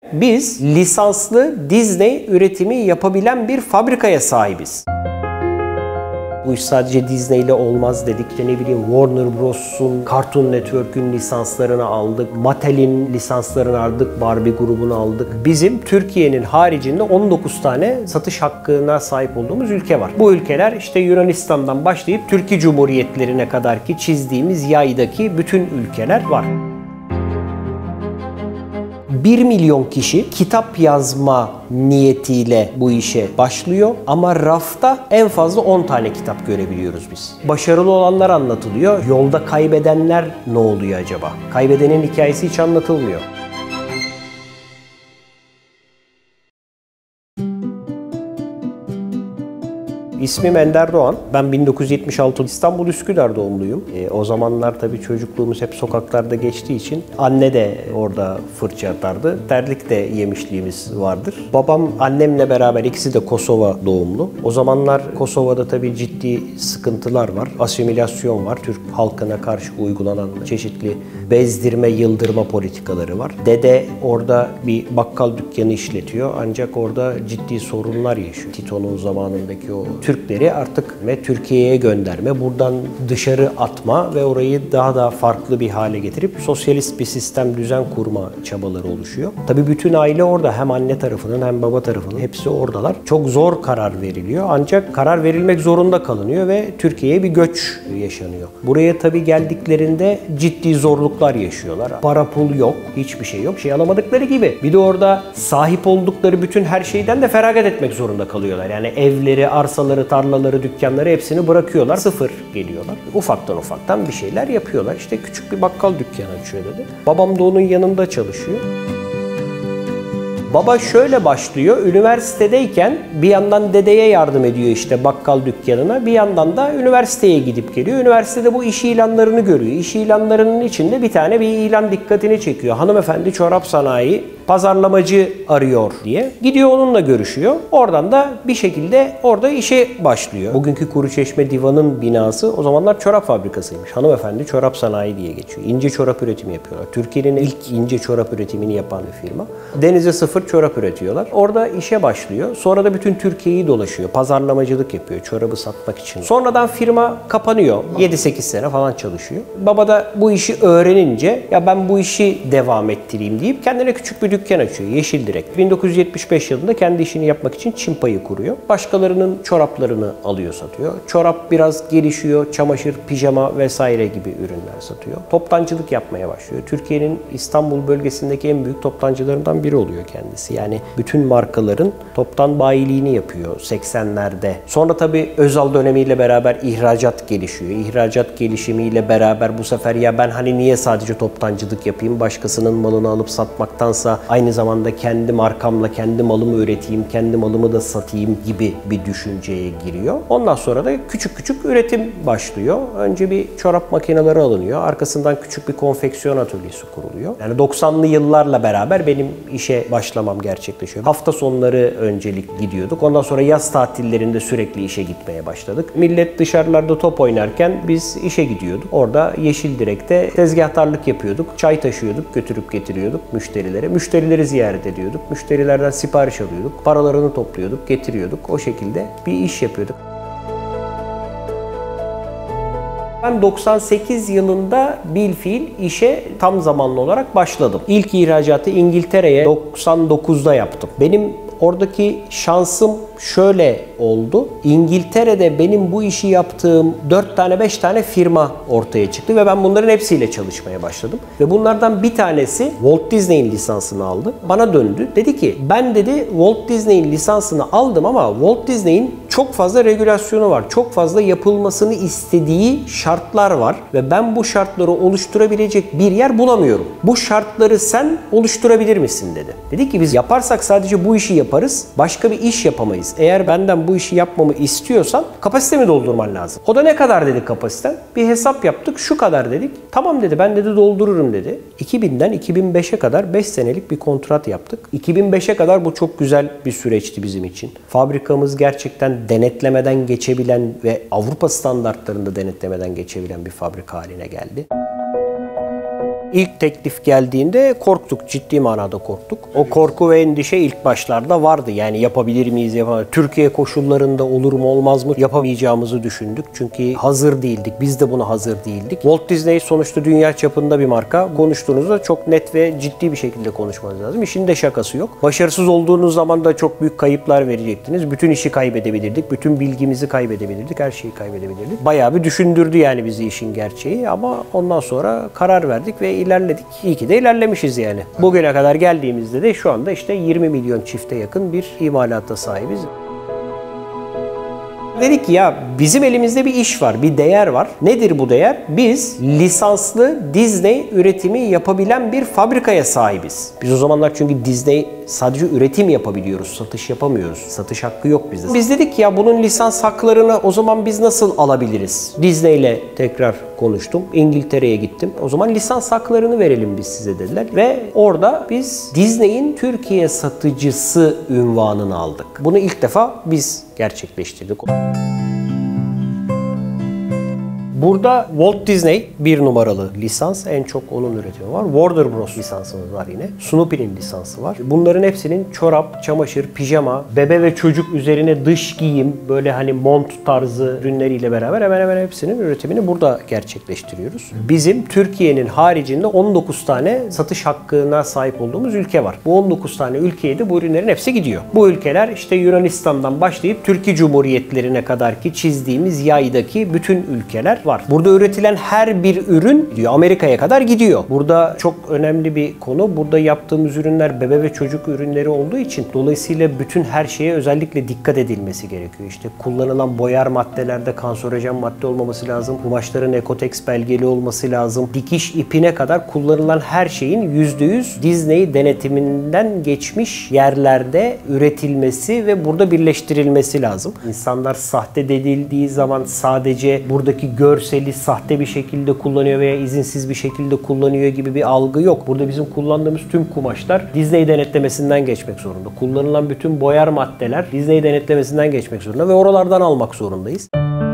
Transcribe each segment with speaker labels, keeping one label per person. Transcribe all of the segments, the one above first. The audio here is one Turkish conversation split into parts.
Speaker 1: Biz lisanslı Disney üretimi yapabilen bir fabrikaya sahibiz. Bu iş sadece Disney ile olmaz dedik de ne bileyim Warner Bros'un, Cartoon Network'ün lisanslarını aldık. Mattel'in lisanslarını aldık, Barbie grubunu aldık. Bizim Türkiye'nin haricinde 19 tane satış hakkına sahip olduğumuz ülke var. Bu ülkeler işte Yunanistan'dan başlayıp Türkiye Cumhuriyetlerine kadar ki çizdiğimiz yaydaki bütün ülkeler var. 1 milyon kişi kitap yazma niyetiyle bu işe başlıyor ama rafta en fazla 10 tane kitap görebiliyoruz biz. Başarılı olanlar anlatılıyor. Yolda kaybedenler ne oluyor acaba? Kaybedenin hikayesi hiç anlatılmıyor. İsmim Ender Doğan. Ben 1976 İstanbul Üsküdar doğumluyum. O zamanlar tabii çocukluğumuz hep sokaklarda geçtiği için anne de orada fırça atardı. Terlik de yemişliğimiz vardır. Babam annemle beraber ikisi de Kosova doğumlu. O zamanlar Kosova'da tabii ciddi sıkıntılar var. Asimilasyon var. Türk halkına karşı uygulanan çeşitli bezdirme, yıldırma politikaları var. Dede orada bir bakkal dükkanı işletiyor. Ancak orada ciddi sorunlar yaşıyor. Tito'nun zamanındaki o Türkleri artık ve Türkiye'ye gönderme, buradan dışarı atma ve orayı daha da farklı bir hale getirip sosyalist bir sistem, düzen kurma çabaları oluşuyor. Tabii bütün aile orada. Hem anne tarafının hem baba tarafının hepsi oradalar. Çok zor karar veriliyor. Ancak karar verilmek zorunda kalınıyor ve Türkiye'ye bir göç yaşanıyor. Buraya tabii geldiklerinde ciddi zorluklar yaşıyorlar. Para pul yok, hiçbir şey yok. Şey alamadıkları gibi. Bir de orada sahip oldukları bütün her şeyden de feragat etmek zorunda kalıyorlar. Yani evleri, arsaları, tarlaları, dükkanları hepsini bırakıyorlar. Sıfır geliyorlar. Ufaktan bir şeyler yapıyorlar. İşte küçük bir bakkal dükkanı açıyor dedi. Babam da onun yanında çalışıyor. Baba şöyle başlıyor. Üniversitedeyken bir yandan dedeye yardım ediyor işte bakkal dükkanına. Bir yandan da üniversiteye gidip geliyor. Üniversitede bu iş ilanlarını görüyor. İş ilanlarının içinde bir tane bir ilan dikkatini çekiyor. Hanımefendi çorap sanayi pazarlamacı arıyor diye. Gidiyor onunla görüşüyor. Oradan da bir şekilde orada işe başlıyor. Bugünkü Kuruçeşme Divan'ın binası o zamanlar çorap fabrikasıymış. Hanımefendi çorap sanayi diye geçiyor. İnce çorap üretimi yapıyorlar. Türkiye'nin ilk ince çorap üretimini yapan bir firma. Denize sıfır çorap üretiyorlar. Orada işe başlıyor. Sonra da bütün Türkiye'yi dolaşıyor. Pazarlamacılık yapıyor çorabı satmak için. Sonradan firma kapanıyor. 7-8 sene falan çalışıyor. Baba da bu işi öğrenince ya ben bu işi devam ettireyim deyip kendine küçük bir dükkan açıyor. Yeşildirek. 1975 yılında kendi işini yapmak için Çin payı kuruyor. Başkalarının çoraplarını alıyor, satıyor. Çorap biraz gelişiyor. Çamaşır, pijama vesaire gibi ürünler satıyor. Toptancılık yapmaya başlıyor. Türkiye'nin İstanbul bölgesindeki en büyük toptancılarından biri oluyor kendisi. Yani bütün markaların toptan bayiliğini yapıyor 80'lerde. Sonra tabii Özal dönemiyle beraber ihracat gelişiyor. İhracat gelişimiyle beraber bu sefer ya ben hani niye sadece toptancılık yapayım, başkasının malını alıp satmaktansa aynı zamanda kendi markamla kendi malımı üreteyim, kendi malımı da satayım gibi bir düşünceye giriyor. Ondan sonra da küçük küçük üretim başlıyor. Önce bir çorap makineleri alınıyor. Arkasından küçük bir konfeksiyon atölyesi kuruluyor. Yani 90'lı yıllarla beraber benim işe başlamam gerçekleşiyor. Hafta sonları öncelik gidiyorduk. Ondan sonra yaz tatillerinde sürekli işe gitmeye başladık. Millet dışarılarda top oynarken biz işe gidiyorduk. Orada Yeşildirek'te tezgahtarlık yapıyorduk. Çay taşıyorduk, götürüp getiriyorduk müşterilere. Müşterileri ziyaret ediyorduk. Müşterilerden sipariş alıyorduk. Paralarını topluyorduk, getiriyorduk. O şekilde bir iş yapıyorduk. Ben 98 yılında bilfiil işe tam zamanlı olarak başladım. İlk ihracatı İngiltere'ye 99'da yaptım. Benim oradaki şansım şöyle oldu. İngiltere'de benim bu işi yaptığım 4 tane 5 tane firma ortaya çıktı ve ben bunların hepsiyle çalışmaya başladım. Ve bunlardan bir tanesi Walt Disney'in lisansını aldı. Bana döndü. Dedi ki ben dedi Walt Disney'in lisansını aldım ama Walt Disney'in çok fazla regülasyonu var. Çok fazla yapılmasını istediği şartlar var ve ben bu şartları oluşturabilecek bir yer bulamıyorum. Bu şartları sen oluşturabilir misin dedi. Dedi ki biz yaparsak sadece bu işi yaparız. Başka bir iş yapamayız. Eğer benden bu işi yapmamı istiyorsan kapasitemi doldurman lazım. O da ne kadar dedi kapasiten? Bir hesap yaptık. Şu kadar dedik. Tamam dedi ben dedi doldururum dedi. 2000'den 2005'e kadar 5 senelik bir kontrat yaptık. 2005'e kadar bu çok güzel bir süreçti bizim için. Fabrikamız gerçekten denetlemeden geçebilen ve Avrupa standartlarında denetlemeden geçebilen bir fabrika haline geldi. İlk teklif geldiğinde korktuk, ciddi manada korktuk. O korku ve endişe ilk başlarda vardı. Yani yapabilir miyiz, yapamayız. Türkiye koşullarında olur mu olmaz mı yapamayacağımızı düşündük. Çünkü hazır değildik, biz de buna hazır değildik. Walt Disney sonuçta dünya çapında bir marka. Konuştuğunuzda çok net ve ciddi bir şekilde konuşmanız lazım. İşin de şakası yok. Başarısız olduğunuz zaman da çok büyük kayıplar verecektiniz. Bütün işi kaybedebilirdik, bütün bilgimizi kaybedebilirdik, her şeyi kaybedebilirdik. Bayağı bir düşündürdü yani bizi işin gerçeği ama ondan sonra karar verdik ve ilerledik. İyi ki de ilerlemişiz yani. Bugüne kadar geldiğimizde de şu anda işte 20 milyon çifte yakın bir imalata sahibiz. Dedik ki ya bizim elimizde bir iş var, bir değer var. Nedir bu değer? Biz lisanslı Disney üretimi yapabilen bir fabrikaya sahibiz. Biz o zamanlar çünkü Disney sadece üretim yapabiliyoruz, satış yapamıyoruz. Satış hakkı yok bizde. Biz dedik ki ya bunun lisans haklarını o zaman biz nasıl alabiliriz? Disney ile tekrar konuştum. İngiltere'ye gittim. O zaman lisans haklarını verelim biz size dediler. Ve orada biz Disney'in Türkiye satıcısı unvanını aldık. Bunu ilk defa biz gerçekleştirdik. Burada Walt Disney bir numaralı lisans. En çok onun üretimi var. Warner Bros. Lisansımız var yine. Snoopy'nin lisansı var. Bunların hepsinin çorap, çamaşır, pijama, bebe ve çocuk üzerine dış giyim, böyle hani mont tarzı ürünleriyle beraber hemen hemen hepsinin üretimini burada gerçekleştiriyoruz. Bizim Türkiye'nin haricinde 19 tane satış hakkına sahip olduğumuz ülke var. Bu 19 tane ülkeye de bu ürünlerin hepsi gidiyor. Bu ülkeler işte Yunanistan'dan başlayıp Türkiye Cumhuriyetlerine kadar ki çizdiğimiz yaydaki bütün ülkeler var. Burada üretilen her bir ürün diyor Amerika'ya kadar gidiyor. Burada çok önemli bir konu. Burada yaptığımız ürünler bebe ve çocuk ürünleri olduğu için dolayısıyla bütün her şeye özellikle dikkat edilmesi gerekiyor. İşte kullanılan boyar maddelerde kanserojen madde olmaması lazım. Kumaşların Ekotex belgeli olması lazım. Dikiş ipine kadar kullanılan her şeyin %100 Disney denetiminden geçmiş yerlerde üretilmesi ve burada birleştirilmesi lazım. İnsanlar sahte denildiği zaman sadece buradaki görseli sahte bir şekilde kullanıyor veya izinsiz bir şekilde kullanıyor gibi bir algı yok. Burada bizim kullandığımız tüm kumaşlar Disney denetlemesinden geçmek zorunda. Kullanılan bütün boyar maddeler Disney denetlemesinden geçmek zorunda ve oralardan almak zorundayız.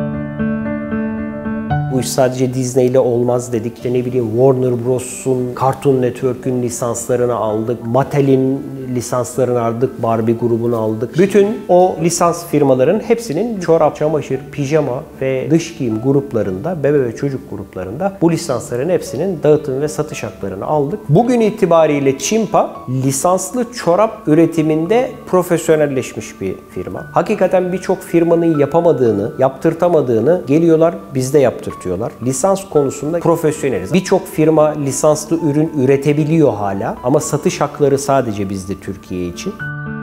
Speaker 1: Bu iş sadece Disney ile olmaz dedik de ne bileyim Warner Bros'un, Cartoon Network'ün lisanslarını aldık. Mattel'in lisanslarını aldık. Barbie grubunu aldık. Bütün o lisans firmaların hepsinin çorap, çamaşır, pijama ve dış giyim gruplarında, bebe ve çocuk gruplarında bu lisansların hepsinin dağıtım ve satış haklarını aldık. Bugün itibariyle Çimpa lisanslı çorap üretiminde profesyonelleşmiş bir firma. Hakikaten birçok firmanın yapamadığını, yaptırtamadığını geliyorlar bizde yaptırtıyorlar. Lisans konusunda profesyoneliz. Birçok firma lisanslı ürün üretebiliyor hala ama satış hakları sadece bizde Türkiye için.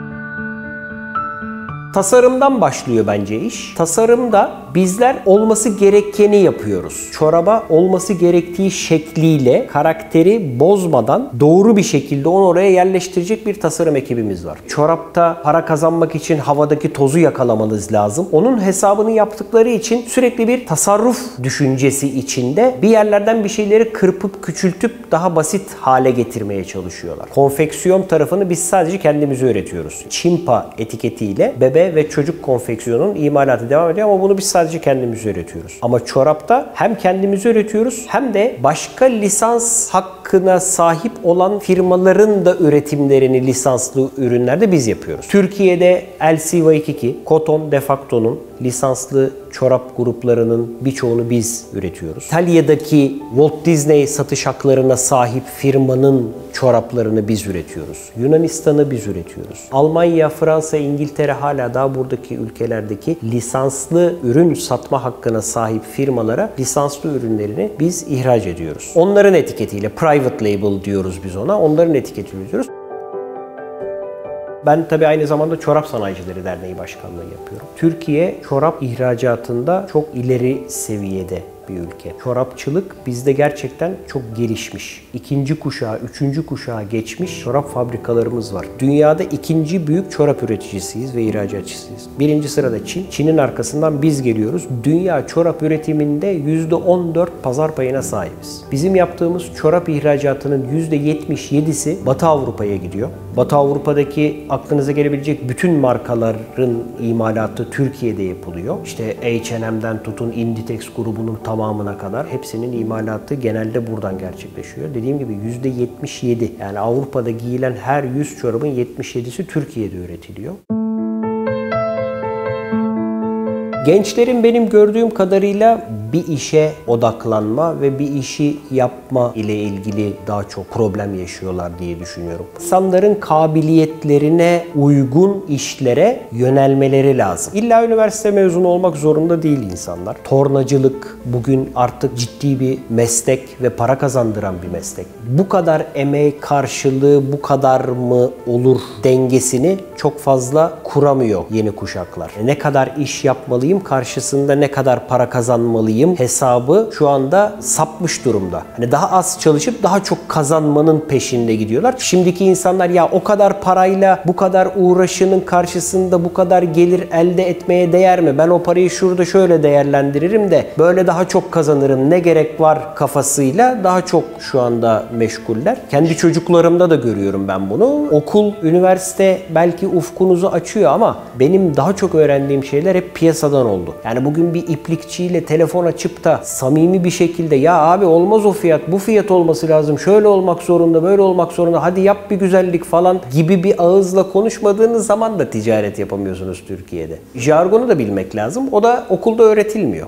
Speaker 1: Tasarımdan başlıyor bence iş. Tasarımda bizler olması gerekeni yapıyoruz. Çoraba olması gerektiği şekliyle karakteri bozmadan doğru bir şekilde onu oraya yerleştirecek bir tasarım ekibimiz var. Çorapta para kazanmak için havadaki tozu yakalamanız lazım. Onun hesabını yaptıkları için sürekli bir tasarruf düşüncesi içinde bir yerlerden bir şeyleri kırpıp küçültüp daha basit hale getirmeye çalışıyorlar. Konfeksiyon tarafını biz sadece kendimiz üretiyoruz. Çimpa etiketiyle bebe ve çocuk konfeksiyonun imalatı devam ediyor ama bunu biz sadece kendimiz üretiyoruz. Ama çorapta hem kendimiz üretiyoruz hem de başka lisans hakkına sahip olan firmaların da üretimlerini lisanslı ürünlerde biz yapıyoruz. Türkiye'de LC Waikiki, Koton Defacto'nun lisanslı çorap gruplarının birçoğunu biz üretiyoruz. İtalya'daki Walt Disney satış haklarına sahip firmanın çoraplarını biz üretiyoruz. Yunanistan'ı biz üretiyoruz. Almanya, Fransa, İngiltere hala daha buradaki ülkelerdeki lisanslı ürün satma hakkına sahip firmalara lisanslı ürünlerini biz ihraç ediyoruz. Onların etiketiyle private label diyoruz biz ona. Onların etiketiyle üretiyoruz. Ben tabii aynı zamanda Çorap Sanayicileri Derneği Başkanlığı yapıyorum. Türkiye çorap ihracatında çok ileri seviyede bir ülke. Çorapçılık bizde gerçekten çok gelişmiş. İkinci kuşağı, üçüncü kuşağı geçmiş çorap fabrikalarımız var. Dünyada ikinci büyük çorap üreticisiyiz ve ihracatçısıyız. Birinci sırada Çin. Çin'in arkasından biz geliyoruz. Dünya çorap üretiminde %14 pazar payına sahibiz. Bizim yaptığımız çorap ihracatının %77'si Batı Avrupa'ya gidiyor. Batı Avrupa'daki aklınıza gelebilecek bütün markaların imalatı Türkiye'de yapılıyor. İşte H&M'den tutun Inditex grubunun tamamı tamamına kadar hepsinin imalatı genelde buradan gerçekleşiyor. Dediğim gibi %77, yani Avrupa'da giyilen her 100 çorabın 77'si Türkiye'de üretiliyor. Gençlerin benim gördüğüm kadarıyla bir işe odaklanma ve bir işi yapma ile ilgili daha çok problem yaşıyorlar diye düşünüyorum. İnsanların kabiliyetlerine uygun işlere yönelmeleri lazım. İlla üniversite mezunu olmak zorunda değil insanlar. Tornacılık bugün artık ciddi bir meslek ve para kazandıran bir meslek. Bu kadar emek karşılığı bu kadar mı olur dengesini çok fazla kuramıyor yeni kuşaklar. Ne kadar iş yapmalıyım, karşısında ne kadar para kazanmalıyım hesabı şu anda sapmış durumda. Hani daha az çalışıp daha çok kazanmanın peşinde gidiyorlar. Şimdiki insanlar ya o kadar parayla bu kadar uğraşının karşısında bu kadar gelir elde etmeye değer mi? Ben o parayı şurada şöyle değerlendiririm de böyle daha çok kazanırım, ne gerek var kafasıyla daha çok şu anda meşguller. Kendi çocuklarımda da görüyorum ben bunu. Okul, üniversite belki ufkunuzu açıyor ama benim daha çok öğrendiğim şeyler hep piyasadan oldu. Yani bugün bir iplikçiyle telefon açıp da samimi bir şekilde ya abi olmaz o fiyat, bu fiyat olması lazım, şöyle olmak zorunda, böyle olmak zorunda, hadi yap bir güzellik falan gibi bir ağızla konuşmadığınız zaman da ticaret yapamıyorsunuz Türkiye'de. Jargonu da bilmek lazım. O da okulda öğretilmiyor.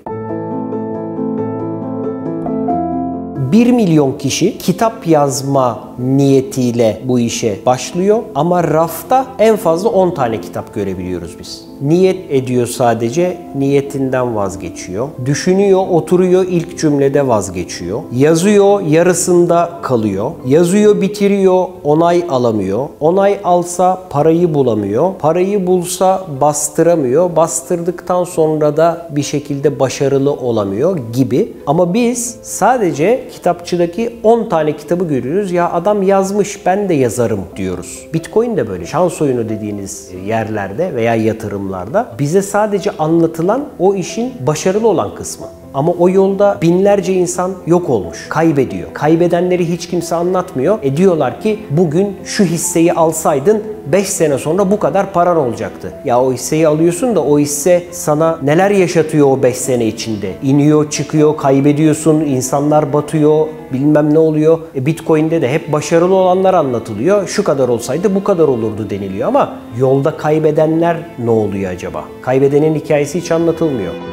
Speaker 1: 1 milyon kişi kitap yazma niyetiyle bu işe başlıyor ama rafta en fazla 10 tane kitap görebiliyoruz biz. Niyet ediyor sadece, niyetinden vazgeçiyor. Düşünüyor, oturuyor, ilk cümlede vazgeçiyor. Yazıyor, yarısında kalıyor. Yazıyor, bitiriyor, onay alamıyor. Onay alsa parayı bulamıyor. Parayı bulsa bastıramıyor. Bastırdıktan sonra da bir şekilde başarılı olamıyor gibi. Ama biz sadece kitapçıdaki 10 tane kitabı görüyoruz. Ya adam yazmış, ben de yazarım diyoruz. Bitcoin de böyle. Şans oyunu dediğiniz yerlerde veya yatırımlarda bize sadece anlatılan o işin başarılı olan kısmı. Ama o yolda binlerce insan yok olmuş, kaybediyor. Kaybedenleri hiç kimse anlatmıyor. Diyorlar ki bugün şu hisseyi alsaydın 5 sene sonra bu kadar paran olacaktı. Ya o hisseyi alıyorsun da o hisse sana neler yaşatıyor o 5 sene içinde? İniyor, çıkıyor, kaybediyorsun, insanlar batıyor, bilmem ne oluyor. Bitcoin'de de hep başarılı olanlar anlatılıyor. Şu kadar olsaydı bu kadar olurdu deniliyor ama yolda kaybedenler ne oluyor acaba? Kaybedenin hikayesi hiç anlatılmıyor.